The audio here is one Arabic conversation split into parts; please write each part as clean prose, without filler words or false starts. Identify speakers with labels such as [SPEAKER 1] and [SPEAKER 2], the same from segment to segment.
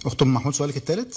[SPEAKER 1] اخت ام محمود سؤالك الثالث.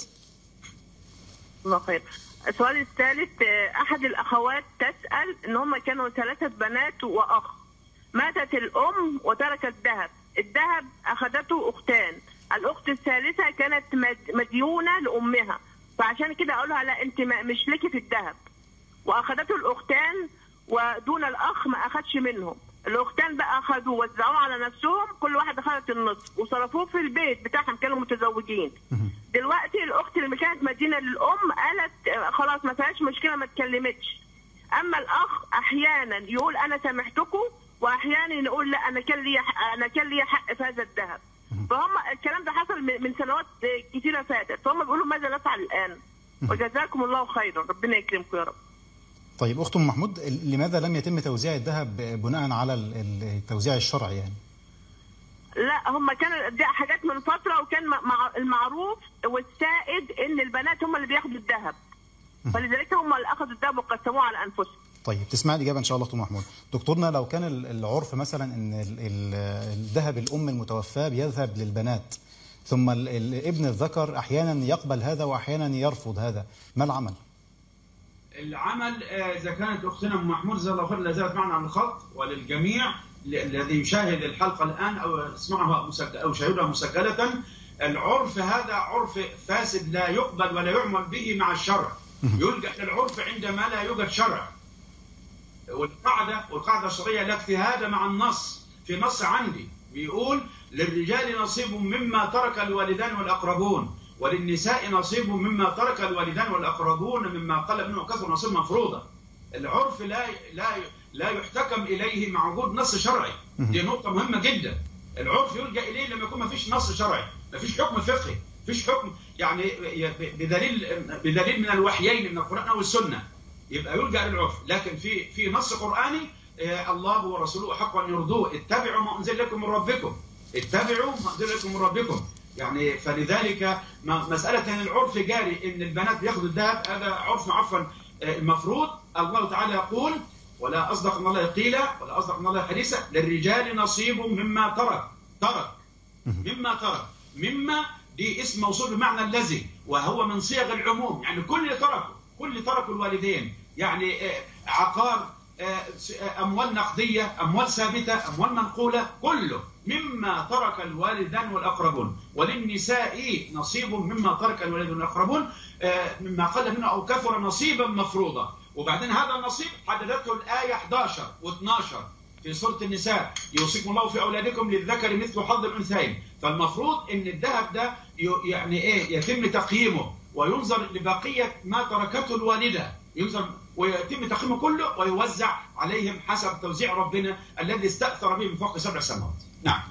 [SPEAKER 2] الله خير. السؤال الثالث، احد الاخوات تسال ان هم كانوا 3 بنات واخ، ماتت الام وتركت الذهب اخذته اختان، الاخت الثالثه كانت مديونه لامها، فعشان كده اقول لها لا انت مش لك في الذهب، واخذته الاختان ودون الاخ ما اخذش منهم. الاختان بقى اخذوا وزعوه على نفسهم، كل واحد اخذت النصف وصرفوه في البيت بتاعهم، كانوا متزوجين. دلوقتي الاخت اللي كانت مدينه للام قالت خلاص ما فيهاش مشكله ما اتكلمتش. اما الاخ احيانا يقول انا سامحتكم، واحيانا يقول لا انا كان لي حق في هذا الذهب. فهم الكلام ده حصل من سنوات كثيره فاتت، فهم بيقولوا ماذا نفعل الان؟ وجزاكم الله خيرا، ربنا يكرمكم يا رب.
[SPEAKER 1] طيب اخت ام محمود، لماذا لم يتم توزيع الذهب بناء على التوزيع الشرعي يعني؟
[SPEAKER 2] لا هم كانوا دي حاجات من فتره، وكان المعروف والسائد ان البنات هم اللي بياخدوا الذهب، فلذلك هم اللي اخذوا الذهب وقسموه على انفسهم.
[SPEAKER 1] طيب تسمع الاجابه ان شاء الله اخت ام محمود. دكتورنا، لو كان العرف مثلا ان الذهب الام المتوفاه بيذهب للبنات، ثم الابن الذكر احيانا يقبل هذا واحيانا يرفض هذا، ما العمل؟
[SPEAKER 3] العمل اذا كانت اختنا ام محمود جزاها الله خير لا زالت معنا على الخط، وللجميع الذي يشاهد الحلقه الان او يسمعها او يشاهدها مسجله، العرف هذا عرف فاسد لا يقبل ولا يعمل به مع الشرع. يلجأ للعرف عندما لا يوجد شرع. والقاعده الشرعيه لا اجتهاد مع النص. في نص عندي بيقول للرجال نصيب مما ترك الوالدان والاقربون، وللنساء نصيب مما ترك الوالدان والاقربون مما قل منه وكثر نصيب مفروضه. العرف لا يحتكم اليه مع وجود نص شرعي. دي نقطه مهمه جدا. العرف يلجأ اليه لما يكون ما فيش نص شرعي، ما فيش حكم فقهي، ما فيش حكم يعني بدليل من الوحيين من القرآن والسنه، يبقى يلجأ للعرف. لكن في نص قرآني الله ورسوله حق ان يرضوه، اتبعوا ما انزل لكم من ربكم، اتبعوا ما انزل لكم من ربكم. يعني فلذلك مساله ان العرف جاري ان البنات بياخدوا الذهب، هذا عرف عفوا المفروض. الله تعالى يقول ولا اصدق من الله قيلا ولا اصدق من الله حديثا، للرجال نصيب مما ترك مما دي اسم موصول بمعنى الذي، وهو من صيغ العموم، يعني كل اللي تركوا الوالدين، يعني عقار، اموال نقديه، اموال ثابته، اموال منقوله، كله مما ترك الوالدان والاقربون. وللنساء نصيب مما ترك الوالدان والاقربون مما قل منه او كثر نصيبا مفروضا. وبعدين هذا النصيب حددته الايه 11 و12 في سوره النساء، يوصيكم الله في اولادكم للذكر مثل حظ الانثيين. فالمفروض ان الذهب ده يعني يتم تقييمه وينظر لبقيه ما تركته الوالده، ينظر ويتم تقييمه كله ويوزع عليهم حسب توزيع ربنا الذي استأثر به من فوق 7 سماوات. نعم.